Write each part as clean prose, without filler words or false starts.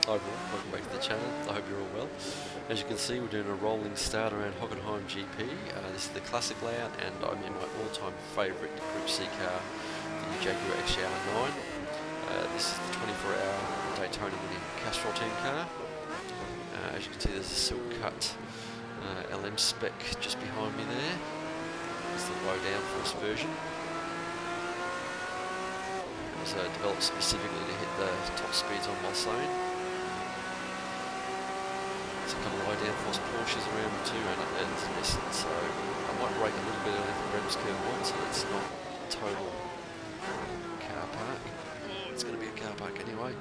Hi everyone, welcome back to the channel. I hope you're all well. As you can see, we're doing a rolling start around Hockenheimring GP. This is the classic layout, and I'm in my all-time favourite Group C car, the Jaguar XJR-9. This is the 24-hour Daytona winning Castrol team car. As you can see, there's a silk cut LM spec just behind me there. It's the low downforce version. It was developed specifically to hit the top speeds on Mulsanne. There's a couple of low downforce Porsches around too, and it's a Nissan, so I might break a little bit early for Brem's curve 1, so it's not total car park. It's going to be a car park anyway.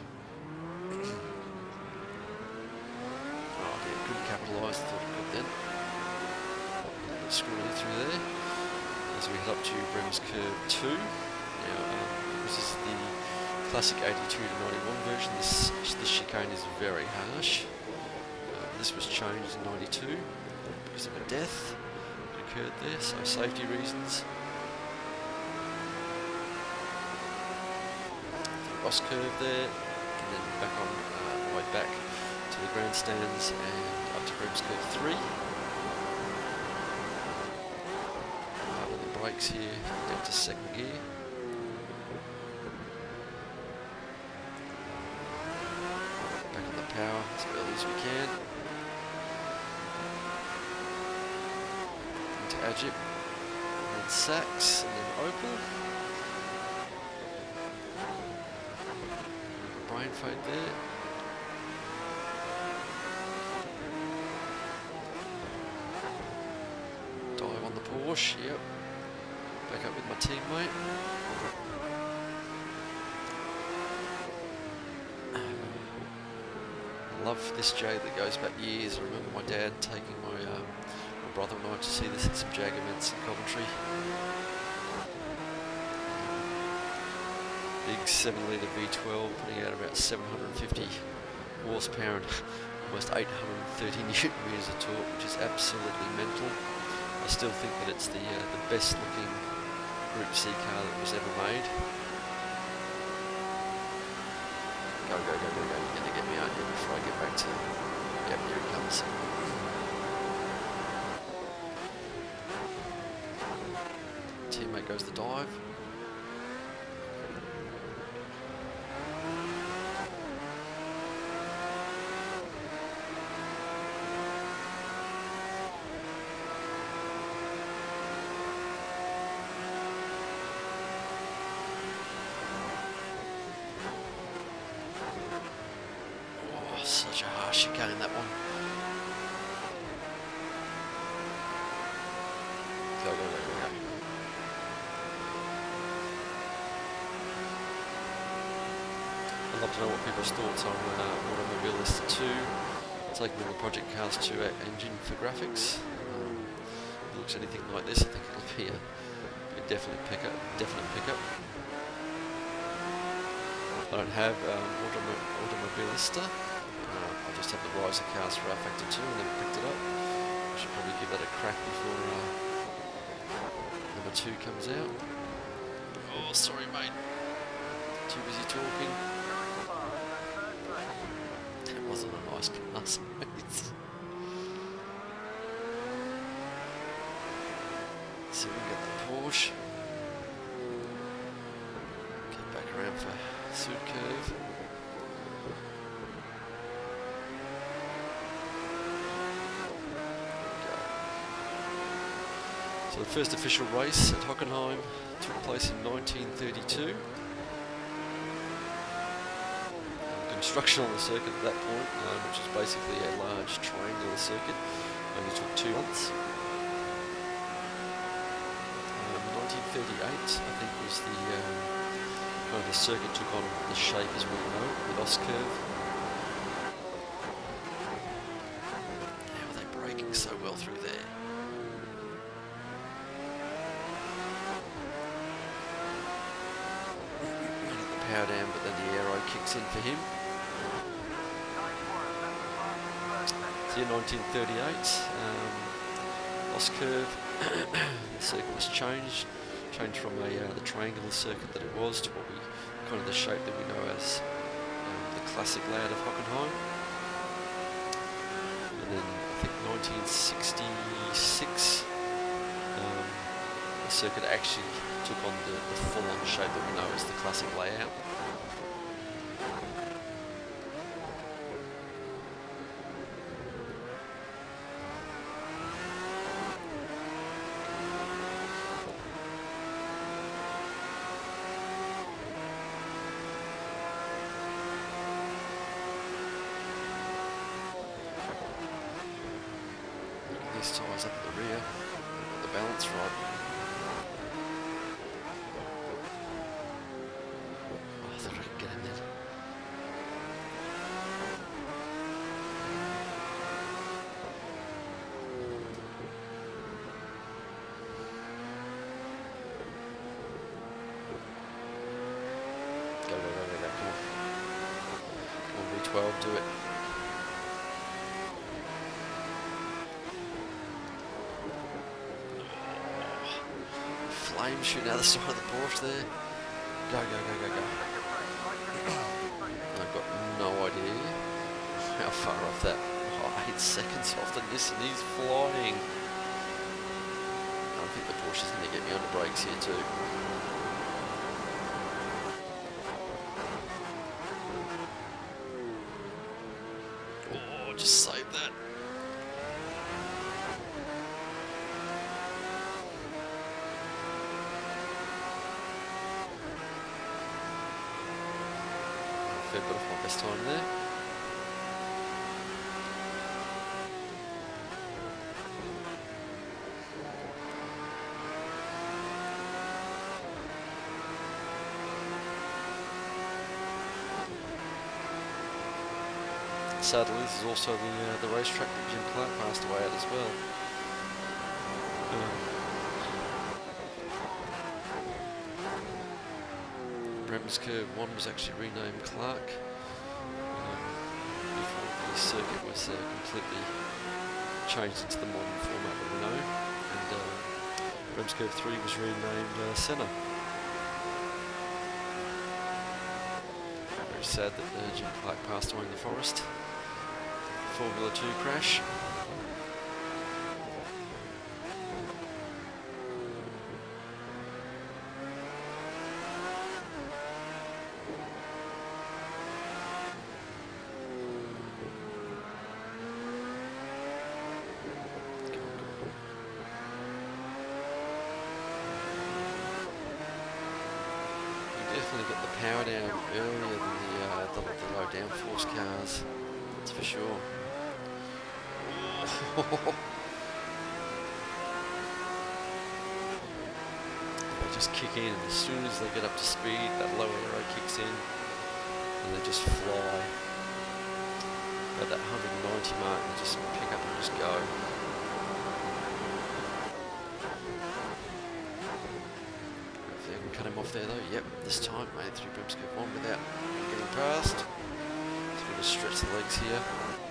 Oh yeah, couldn't capitalise, thought it could then. Screwing through there as we head up to Brem's curve 2. Now, this is the classic 82 to 91 version. This chicane is very harsh. This was changed in 92 because of a death that occurred there, so safety reasons. The Ross curve there, and then back on the way back to the grandstands and up to Brem's curve 3. Brakes here, down to second gear. Back on the power as early as we can. Into Agip, and then Sachs, and then Opel. Brain fade there. Dive on the Porsche, yep. Back up with my teammate. I love this Jag that goes back years. I remember my dad taking my brother and I to see this at some Jag events in Coventry. Big 7-litre V12 putting out about 750 horsepower and almost 830 newton meters of torque, which is absolutely mental. I still think that it's the best looking Group C car that was ever made. Go, go, go, go, go. You're going to get me out here before I get back to... Yep, here he comes. Teammate goes the dive. Such a harsh chicane, that one. Go, go, go, go, go. I'd love to know what people's thoughts on Automobilista 2. Taking the Project Cars 2 engine for graphics. If it looks anything like this, I think it'll be a definite pickup. I don't have Automobilista. I just have the Riser cars for R-Factor 2 and never picked it up. I should probably give that a crack before number 2 comes out. Oh, sorry mate. Too busy talking. That wasn't a nice pass, mate. So we can get the Porsche. Get back around for Sud curve. So the first official race at Hockenheim took place in 1932. Construction on the circuit at that point, which is basically a large triangular circuit, only took 2 months. 1938, I think, was the kind of the circuit took on the shape as we know it, with Ross curve. How are they braking so well through there? Power down, but then the aero kicks in for him. So in 1938, Ross curve, the circuit was changed from the triangular circuit that it was to what we kind of the shape that we know as the classic layout of Hockenheim. And then I think 1966, the circuit actually took on the full-on shape that we know as the classic layout. These tyres up at the rear, the balance right. Oh, I thought I could get in there. Go, come on. Come on, V12, do it. Flame shooting out the side of the Porsche there. Go. I've got no idea how far off that. Oh, 8 seconds off the Nissan, he's flying. I think the Porsche's going to get me on the brakes here too. Oh, just save that. Fair bit off my best time there. Sadly, this is also the racetrack that Jim Clark passed away at as well. Curve 1 was actually renamed Clark before the circuit was completely changed into the modern format that we know, and Brems Curve 3 was renamed Senna. Very sad that Jim Clark passed away in the forest. Formula 2 crash. Definitely got the power down earlier than the low downforce cars, that's for sure. They just kick in as soon as they get up to speed, that low aero kicks in and they just fly. At that 190 mark, they just pick up and just go. Cut him off there though. Yep, this time made through Brems Curve 1 without getting past. Just going to stretch the legs here.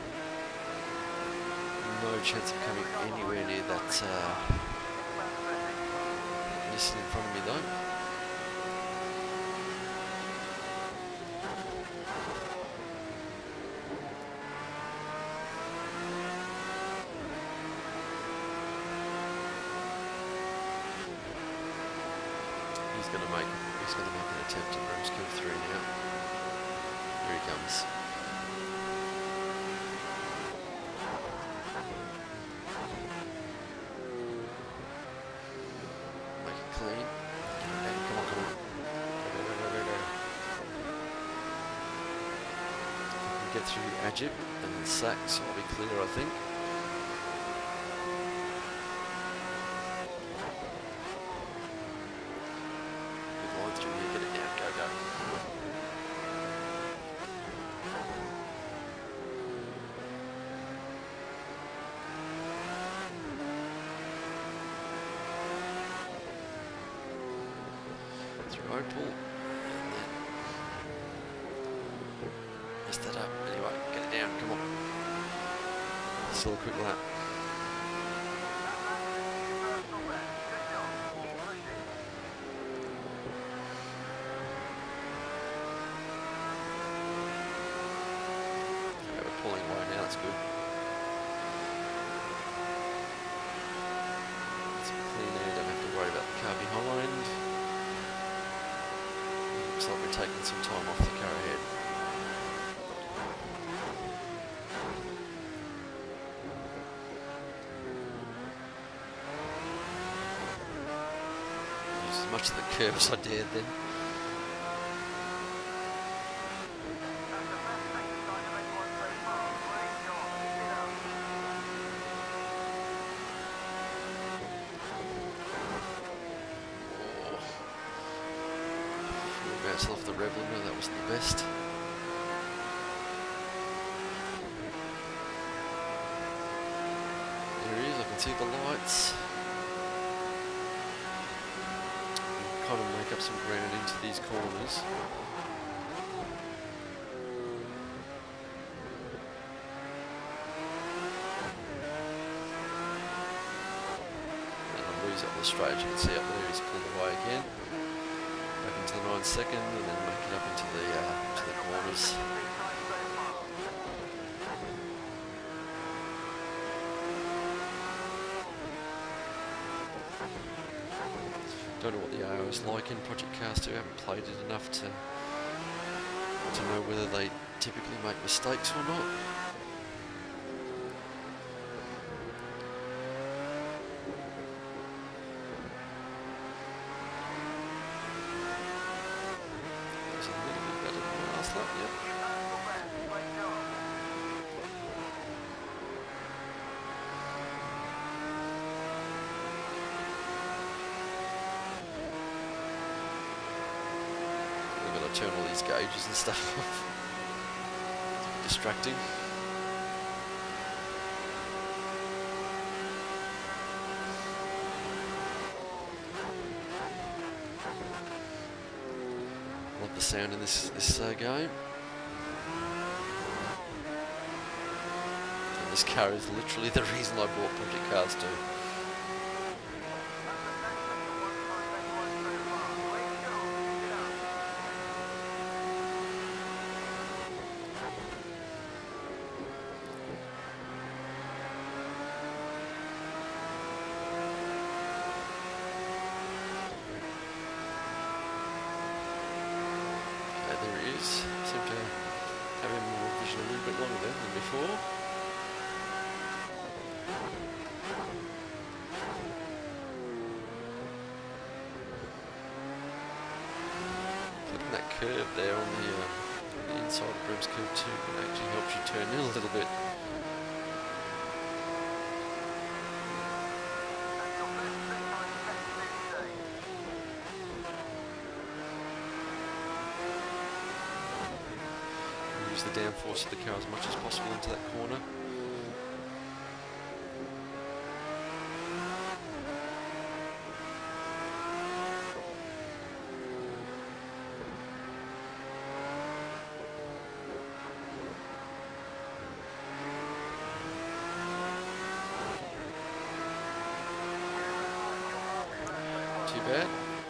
No chance of coming anywhere near that Nissan in front of me though. He's going to make an attempt at Brems Curve 3 now. Here he comes. Make it clean. Come on. Go. If we can get through Ajib and Sachs, I'll be clear, I think. Through Opal, and then messed that up. Anyway, get it down, come on. Still a quick lap. that's good. It's clean air, don't have to worry about the car behind. Looks like we're taking some time off the car ahead. Use as much of the curb as I dared then. Off the rev limiter, that wasn't the best. There he is, I can see the lights. We'll kind of make up some ground into these corners. And I'll lose up the straight, you can see up there he's pulled away again. Back into the 9 second and then make it up into the corners. Don't know what the AO is like in Project Cars 2, I haven't played it enough to know whether they typically make mistakes or not. Turn all these gauges and stuff off. Distracting. Love the sound in this game. And this car is literally the reason I bought Project Cars 2. Seem to have him more vision a little bit longer there than before. Clicking that curve there on the inside of Brim's curve too can actually help you turn in a little bit. The downforce of the car as much as possible into that corner. Too bad.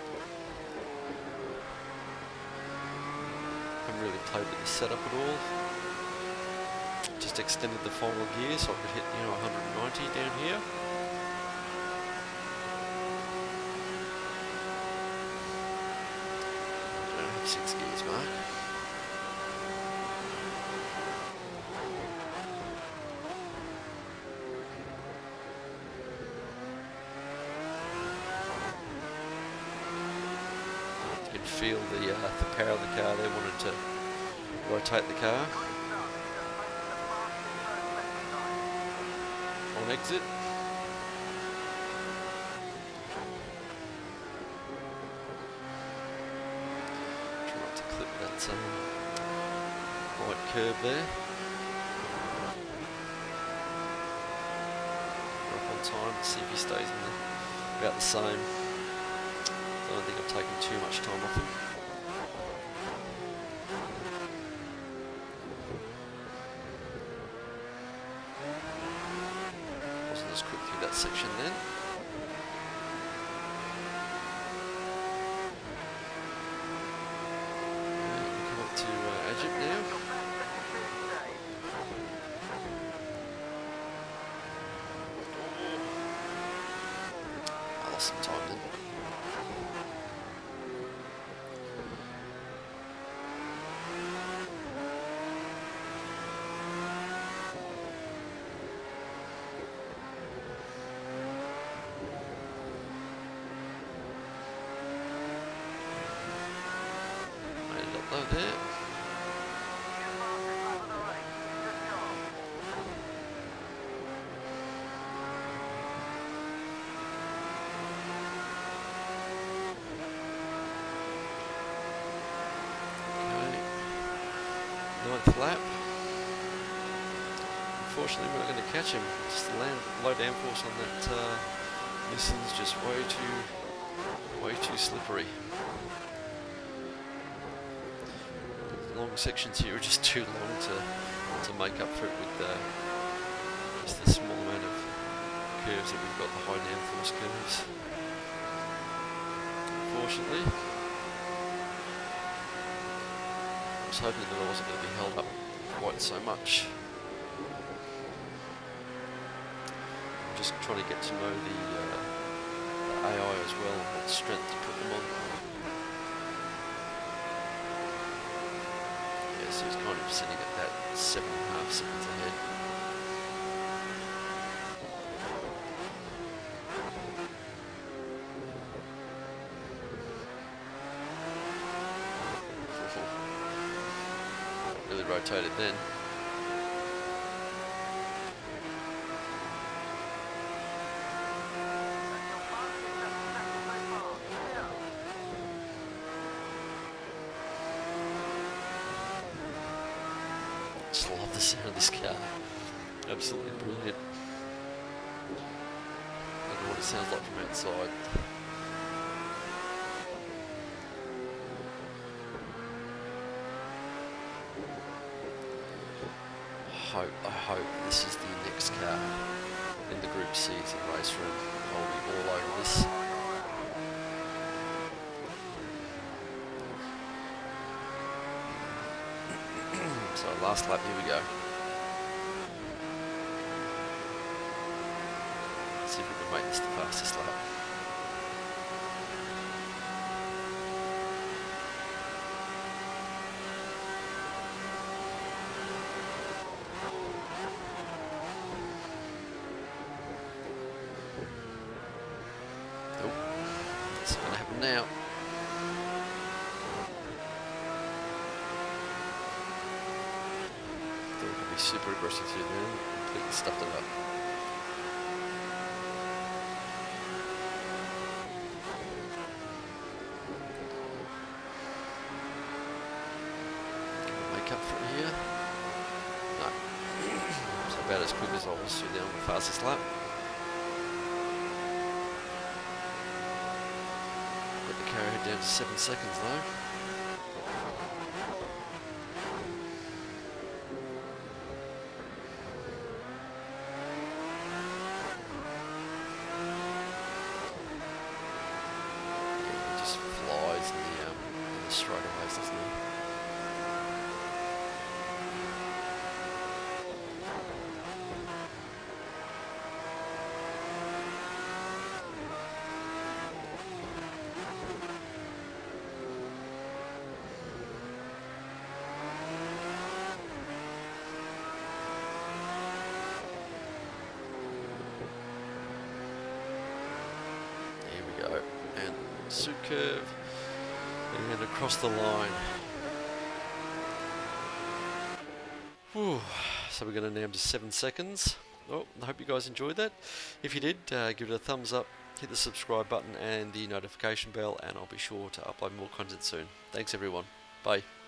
Haven't really played with the setup at all. Just extended the final gear so I could hit, 190 down here. I don't have 6 gears, Mark. You can feel the power of the car there, wanted to rotate the car. On exit. Try not to clip that white curb there. We're up on time, see if he stays in about the same. I don't think I've taken too much time off him. Just quick through that section then. We come up to Egypt now. lost some time then. Made it up low there. Ninth lap. Unfortunately, we're not going to catch him. Just the low downforce on that Nissan's just way too slippery. The long sections here are just too long to make up for it with just the small amount of curves that we've got, the high downforce curves. Unfortunately. I was hoping that I wasn't going to be held up quite so much. I'm just trying to get to know the AI as well, and what strength to put them on. Yeah, so he's kind of sitting at that 7.5 seconds ahead. Really rotated then. Just love the sound of this car. Absolutely brilliant. I don't know what it sounds like from outside. I hope this is the next car in the Group C's in race room. I'll be all over this. So last lap, here we go. Let's see if we can make this the fastest lap. What's going to happen now? Thought we could be super aggressive through there, completely stuffed it up. Can we make up for it here? No. It's about as quick as I was through there on the fastest lap. Carried down to 7 seconds though. Yeah, he just flies in the straightaways, doesn't he? Go. And suit curve and across the line. Whew. So we're going to now to 7 seconds. Well, I hope you guys enjoyed that. If you did, give it a thumbs up, hit the subscribe button and the notification bell, and I'll be sure to upload more content soon. Thanks everyone. Bye.